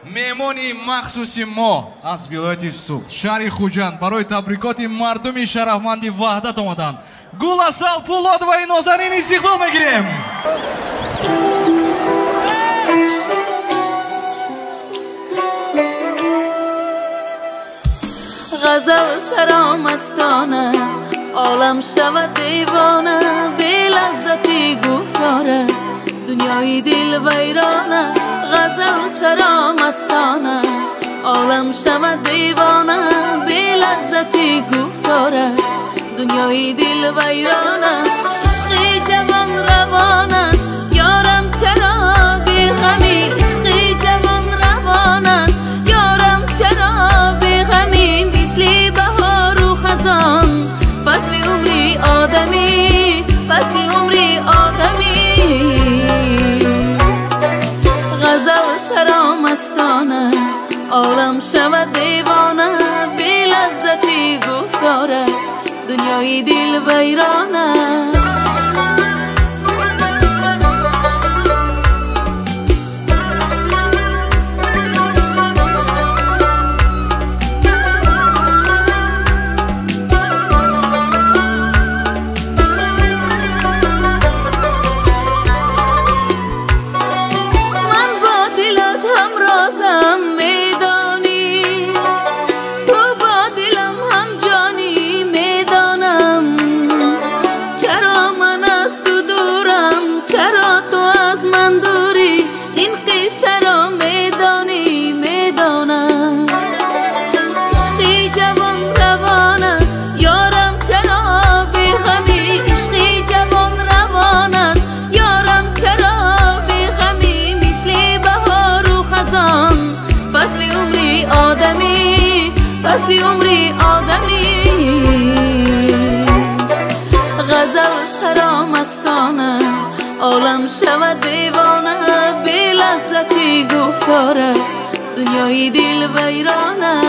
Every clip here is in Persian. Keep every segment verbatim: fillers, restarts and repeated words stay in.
меҳмони махсуси мо аз вилояти Суғд шаҳри Хуҷанд барои табрикоти мардуми шарафманди ваҳдат омаданд. Гуласал Пуллодоваи нозанин истиқбол мегирем. غزل سرامستانه عالم شود دیوانه بی لذتی گفتاره دنیای دل ویرانه غزل سرامستانه عالم شود دیوانه بی لذتی گفتاره دنیای دل ویرانه عشقی جوان روانه یارم چرا بی غمی عشقی جوان روانه یارم چرا بی غمی مثل بهار و خزان فصل عمری آدمی فصل عمری آدمی غزل سرامستانه عالم شود دیوانه بی لذتی گفتاره دنیای دل ویرانه فصل عمری آدمی غزل سرامستانه عالم شود دیوانه بی لذتی گفتاره دنیای دل ویرانه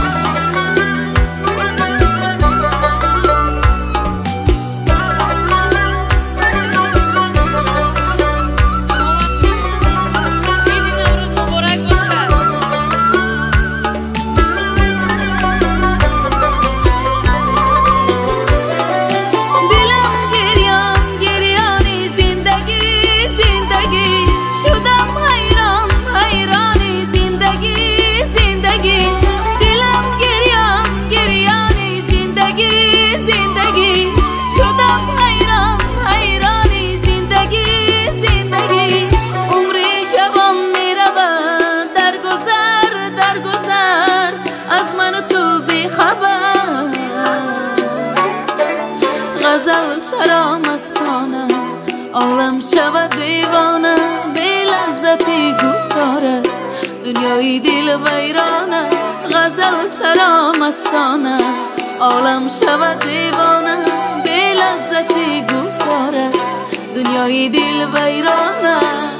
غزل سرامستانه عالم شود دیوانه بی لذتی گفتاره دنیای دل ویرانه غزل سرامستانه عالم شود دیوانه بی لذتی گفتاره دنیای دل ویرانه